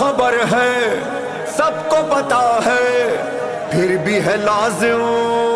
खबर है, सबको पता है, फिर भी है लाजिम